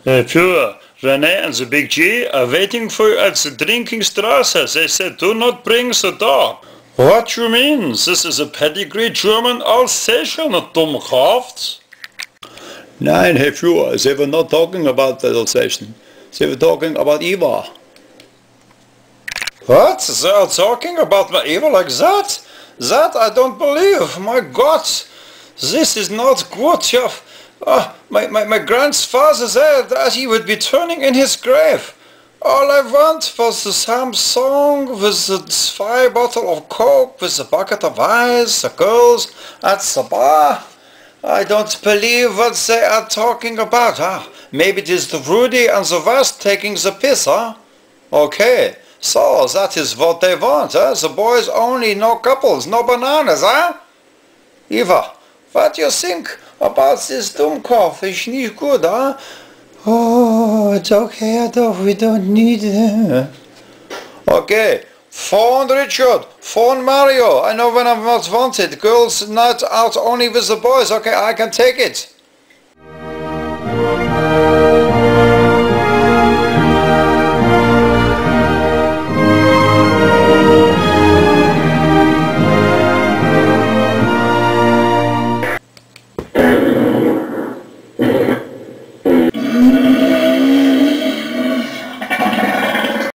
Hey Führer, René and the Big G are waiting for you at the drinking Strasse. They said do not bring the dog. What you mean? This is a pedigree German Alsatian, dummkopf. Nein, Herr Führer, they were not talking about the Alsatian. They were talking about Eva. What? They are talking about my Eva like that? That I don't believe. My God, this is not good. Yeah. My grandfather said that he would be turning in his grave. All I want was the same song with the 2 bottle of Coke, with the bucket of ice, the girls at the bar. I don't believe what they are talking about. Huh? Maybe it is the Rudy and the West taking the piss, huh? Okay, so that is what they want, huh? The boys only, no couples, no bananas, huh? Eva, what do you think about this Dummkopf? It's not good, huh? Oh, it's okay, Adolf, we don't need it. Okay, phone Richard, phone Mario. I know when I'm not wanted. Girls not out only with the boys. Okay, I can take it.